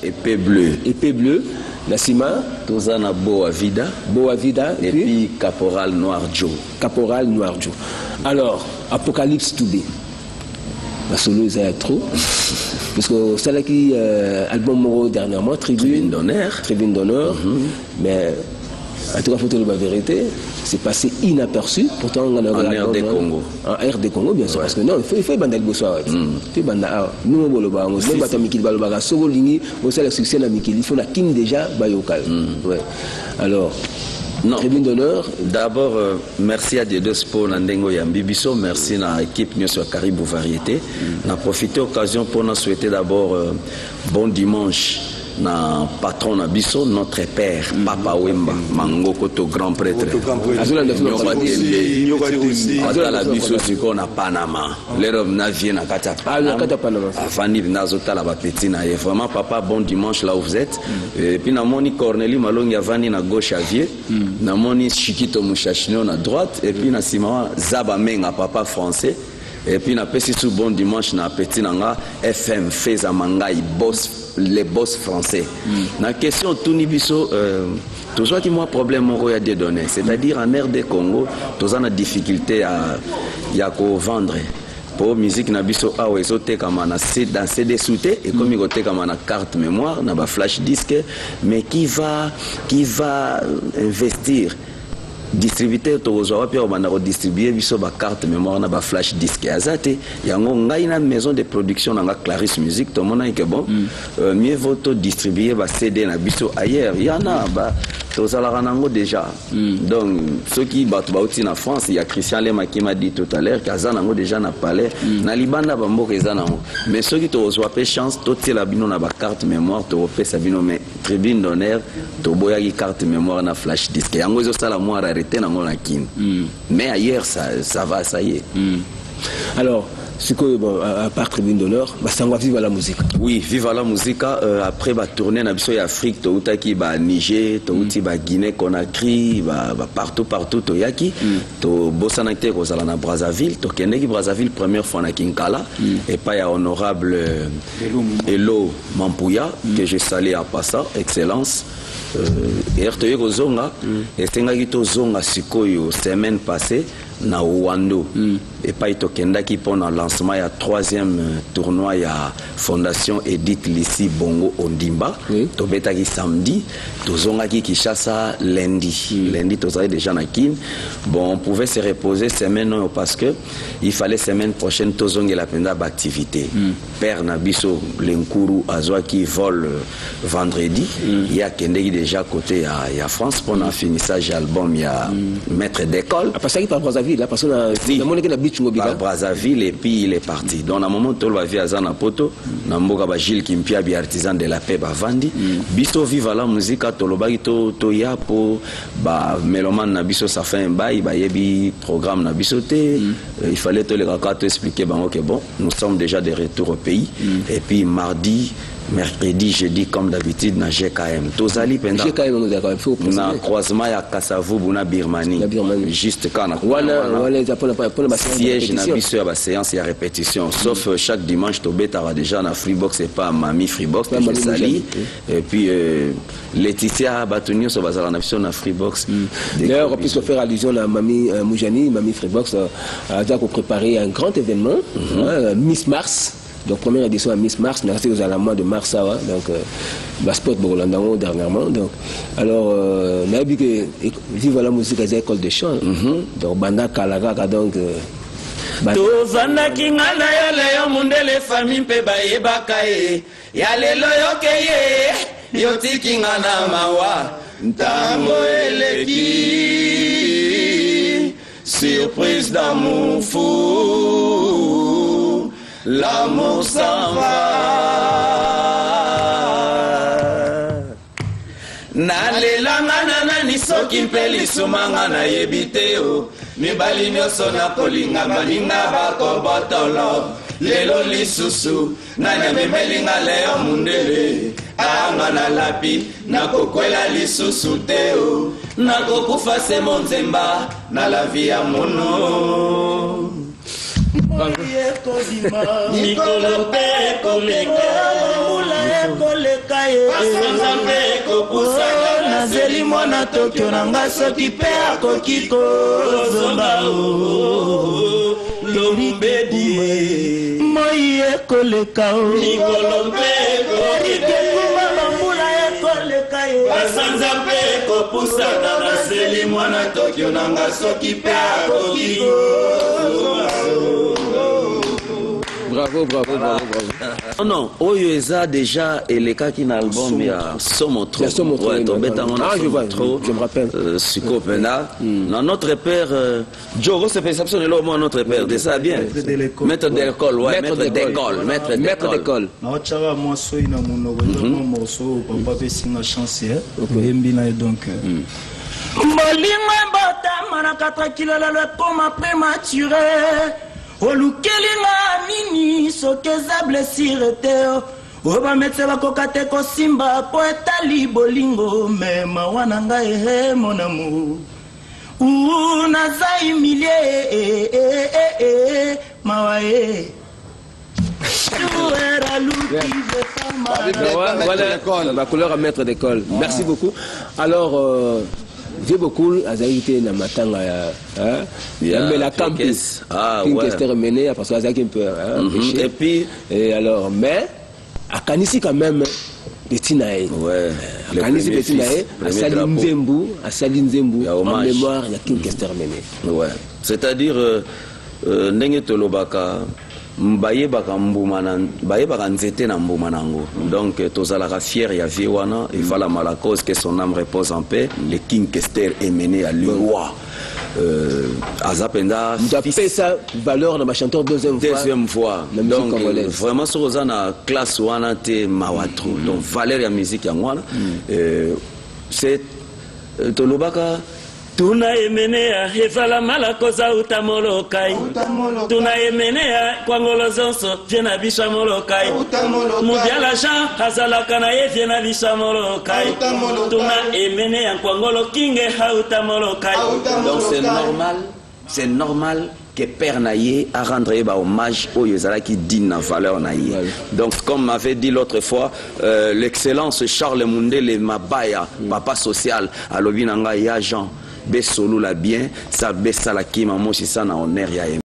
épée bleue. Épée bleue. Nassima. Tozana Boavida. Boavida. Et puis Caporal Noir Joe. Caporal Noir Joe. Alors, Apocalypse to be. La solo, ils ont trop. Parce que c'est là qui album Moro dernièrement, Tribune d'honneur. Tribune d'honneur. Mais en tout cas, il faut dire la vérité, c'est passé inaperçu. Pourtant, on a en RD Congo. En RD Congo, bien sûr. Ouais. Parce que non, il faut bandal bosoa. Il faut bandal. Nous, on va le même bâtiment qui va le baga. Solo lingi, on sait le succès de Mikili. Il faut la kin déjà bayokal. Ouais. Alors. Non. Tribune d'honneur. D'abord, merci à Dieu pour Nandengo Yambibiso, merci à l'équipe sur Caribou Variété. On a profité de l'occasion pour nous souhaiter d'abord bon dimanche na patron na biso, notre père, Papa Wemba, Mangoko, to grand prêtre. La biso siko na Panama. L'heure na vient na Kata Panama. Afani nazota la bapetina. Et vraiment papa, bon dimanche là où vous êtes. Et puis na moni Cornélie Malongi avani na gauche avier, na moni Chikito Mouchachino na droite, et puis na Simama Zaba Menga papa français. Et puis na pesi sous bon dimanche na petit nanga FM Feza Mangai boss les boss français. La question Tounibiso, tout ça qui moi problème au royaume des données, c'est-à-dire en RD Congo, tous en a difficulté à vendre. Pour musique nabiso a wezote comme dans CD souté et comme il comme na carte mémoire, na ba flash disque, mais qui va investir distributeur tozoa puis on va redistribuer biso ba carte mémoire na ba flash disque azate yango ngai na maison de production na Clarisse Musique tout monde que bon mieux vaut distribuer ba CD na biso ailleurs il y en a ba tozala ranango déjà donc ceux qui battent bauti na France il y a Christian Lema qui m'a dit tout à l'heure kazanango déjà na palais na libanda ba mboka ezanango mais ceux qui tozoa pe chance toti la bino na ba carte mémoire to pe sa bino mais tribune d'honneur to boya ki carte mémoire na flash disque yango zo sala moi mais ailleurs ça va, ça y est. Alors, ce que, bon, à part tribune d'honneur, ça va vivre la musique. Oui, vivre la musique. Après, tourner dans l'Afrique, Toutaki, Niger, Touti, Guinée, Conakry, partout, Toyaki, Bossanacté, Rosalana, Brazzaville, Tokeneki, Brazzaville, première fois à Kinkala, et pas à honorable Elo Mampouya, que je salue à passant, excellence. Et RTE Kozonga, et Tengaki Tozonga Sikoyo, semaine passée, na Ouando. Et pas Itokendaki pendant le lancement, il y a 3e tournoi, il y a Fondation Edith Lissi Bongo Ondimba. Tobetaki samedi, Tozongaki Kishasa lundi. Lundi, Tozaki déjà na Kin. Bon, on pouvait se reposer semaine parce que il fallait semaine prochaine Tozongi la penda d'activité. Père Nabiso Lenkuru Azwa qui vole vendredi. Il y a Kendeki déjà côté à France pour un finissage album, il y a maître d'école. Parce qu'il par Brazzaville, là, parce qu'on a Brazzaville et puis il est parti. Donc à un moment où on va Zana Poto, Namboka Gilles Kimpia bi artisan de la paix Bavandi, biso viva la musique à Tolobagi to yapo ba meloman na biso ça fait un bail ba yebi programme na bisoté. Il fallait te les raconter expliquer bango que bon, nous sommes déjà de retour au pays et puis mardi mercredi, jeudi, comme d'habitude, na GKM. Tozali pendant. GKM, na croisement à Kassavou, na Birmanie. Juste quand on a siège na biso ya séance ya répétition. Sauf chaque dimanche, Tobet aura déjà na Freebox et pas Mami Freebox. Je salue. Et puis Laetitia Batunio sur Bazar na biso na Freebox. D'ailleurs, puisque faire allusion à Mami Moujani, Mami Freebox a déjà préparé un grand événement, Miss Mars. Donc première édition à Miss Mars, merci aux Allemands de Mars, donc Basport Borolandango dernièrement. Donc alors on a vu que vive la musique à l'école de chant. Donc Banda Kalaga donc Tovanda kingana ya leo mundele famille pe bayebaka e ya lelo yokeye yoti kingana mawa ntango eleki surprise d'amour fou. L'amour s'en va. Nalelanga nani soki mpeli sumanga na yebiteo. Mibali nyoso na kolinga baninga bako botolo. Lelo lisusu nanya memelinga leo mundele. Anga na lapi na kokwela lisusu teo. Na kokufa se monzemba na la vie ya mono. Mikolo pe komeka ekoleka ye nazeli mwana Tokyo nanga soki pe akoki kozonga lombedi moi ekoleka ikekuma bambula ekoleka ye basanza mpe kopusana nazeli mwana Tokyo nanga soki pe akoki Bravo, bravo, bravo, bravo. Non, Oyo Eza déjà elekaki na album ya Somotro. Ouais, tombeta ngona Somotro. Je me rappelle. Siko Pena. Dans notre père, Joe, c'est perception de l'homme, notre père, c'est ça bien. Maître d'école, ouais, maître d'école, maître d'école. Na tchara moi soy na monoko mon morceau papa pe singa chance mbina donc Molingo bota mana 4 kilo le poma prématuré. Olukelinga nini sokeza blessure te oba metse bakoka te kosimba po etali bolingo me mawana ngai mon amour naza humilie mawae voilà la couleur à maître d'école. Merci beaucoup. Alors j'ai beaucoup azaïté na matanga ya la campus Kester mené parce que azaki un peu et puis alors mais akanisi quand même Betinae akanisi Betinae asali nzembu en mémoire ya King Kester mené c'est-à-dire ndenge tolobaka bayebaka nzete na mbuma nango donc tozalaka fier ya vie wana il fallait la cause que son âme repose en paix. Le King Kester est mené à l'Irois azapenda ça valeur na chanteur deuxième fois donc vraiment sur na classe wana te mawatro donc valeur ya musique ya wana c'est tolobaka tuna emenea ezala malakoza utamolokai tuna emenea kwangolo zonso viena bisha molokai mudiala Jean azalaka na ye viena bisha molokai tuna emenea kwangolo kinge hautamolokai donc c'est normal que Père Naye a rendu hommage au Yezala qui digne la valeur Naye. Donc, comme m'avait dit l'autre fois, l'excellence Charles Mundele Mabaya, papa social, à l'Obinanga, il y a Jean. Besolo la bien, ça bessa la kima, moi c'est ça na honneur ya